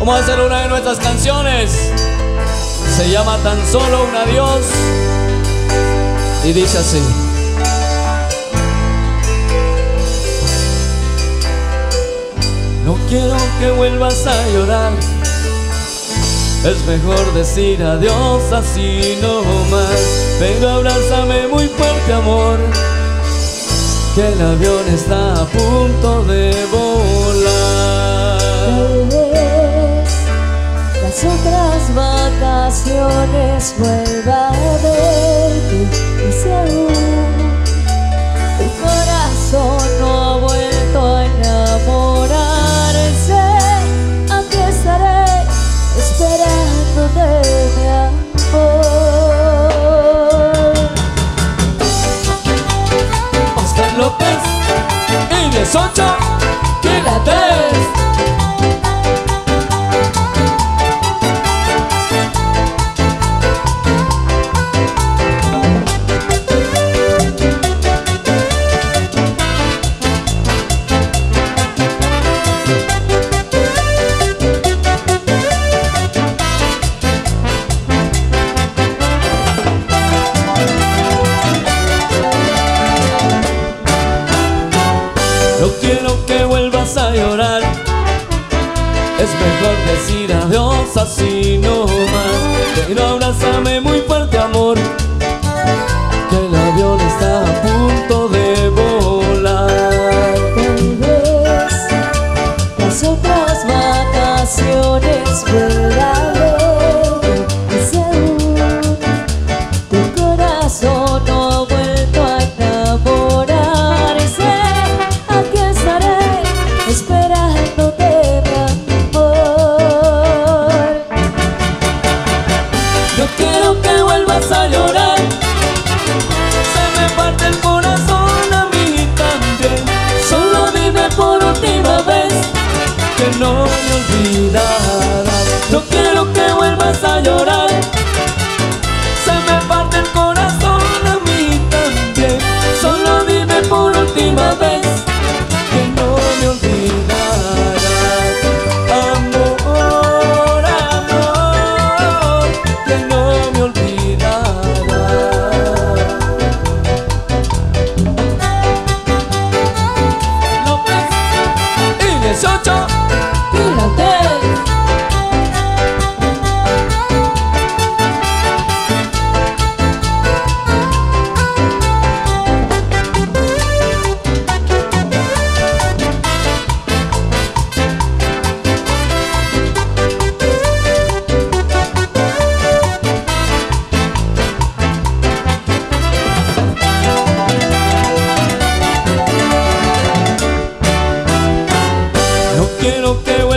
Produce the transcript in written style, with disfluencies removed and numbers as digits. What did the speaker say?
Vamos a hacer una de nuestras canciones. Se llama Tan Solo un Adiós y dice así. No quiero que vuelvas a llorar, es mejor decir adiós así no más. Pero abrázame muy fuerte, amor, que el avión está a punto de volar. Tal vez las otras vacaciones vuelva a verte, y si aún tu corazón no ha vuelto a enamorarse, aquí estaré esperándote, mi amor. Oscar López y 18 Quilates. No quiero que vuelvas a llorar, es mejor decir adiós así no más. Pero abrázame muy fuerte, amor, que el avión está a punto de volar. Tal vez las otras vacaciones vuelva a verte, y si aún tu corazón no ha vuelto a enamorarse, aquí estaré esperándote, mi amor. No quiero que vuelvas a llorar, se me parte el corazón a mí también. Solo dime por última vez que no me olvidarás. No quiero que vuelvas a llorar, se me parte el corazón a mí también. Solo dime por última vez que no me olvidarás. Amor, amor, que no me olvidarás. López y 18 Quilates. No quiero que